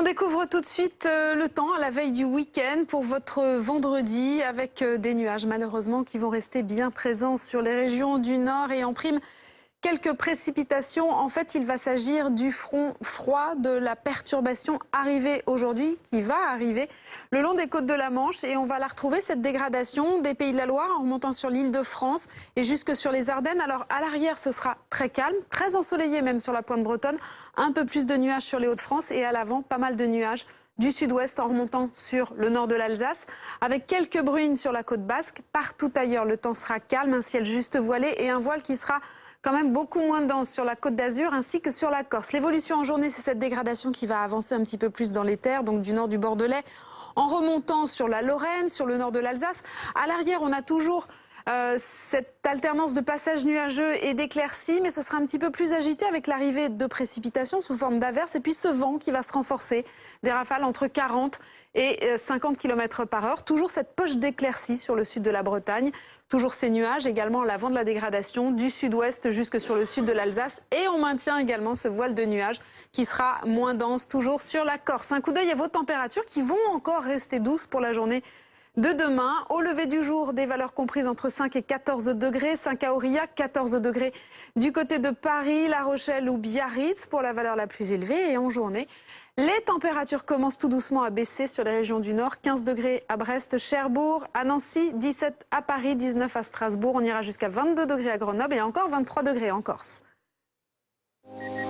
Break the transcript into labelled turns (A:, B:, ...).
A: On découvre tout de suite le temps à la veille du week-end pour votre vendredi avec des nuages malheureusement qui vont rester bien présents sur les régions du nord et en prime quelques précipitations. En fait, il va s'agir du front froid, de la perturbation arrivée aujourd'hui, qui va arriver le long des côtes de la Manche. Et on va la retrouver, cette dégradation des Pays de la Loire, en remontant sur l'Île-de-France et jusque sur les Ardennes. Alors, à l'arrière, ce sera très calme, très ensoleillé même sur la pointe bretonne. Un peu plus de nuages sur les Hauts-de-France et à l'avant, pas mal de nuages du sud-ouest en remontant sur le nord de l'Alsace, avec quelques bruines sur la côte basque. Partout ailleurs, le temps sera calme, un ciel juste voilé et un voile qui sera quand même beaucoup moins dense sur la côte d'Azur ainsi que sur la Corse. L'évolution en journée, c'est cette dégradation qui va avancer un petit peu plus dans les terres, donc du nord du Bordelais, en remontant sur la Lorraine, sur le nord de l'Alsace. À l'arrière, on a toujours cette alternance de passages nuageux et d'éclaircies, mais ce sera un petit peu plus agité avec l'arrivée de précipitations sous forme d'averses et puis ce vent qui va se renforcer, des rafales entre 40 et 50 km par heure. Toujours cette poche d'éclaircies sur le sud de la Bretagne, toujours ces nuages également à l'avant de la dégradation du sud-ouest jusque sur le sud de l'Alsace et on maintient également ce voile de nuages qui sera moins dense toujours sur la Corse. Un coup d'œil à vos températures qui vont encore rester douces pour la journée de demain. Au lever du jour, des valeurs comprises entre 5 et 14 degrés. 5 à Aurillac, 14 degrés du côté de Paris, La Rochelle ou Biarritz pour la valeur la plus élevée. Et en journée, les températures commencent tout doucement à baisser sur les régions du nord. 15 degrés à Brest, Cherbourg, à Nancy, 17 à Paris, 19 à Strasbourg. On ira jusqu'à 22 degrés à Grenoble et encore 23 degrés en Corse.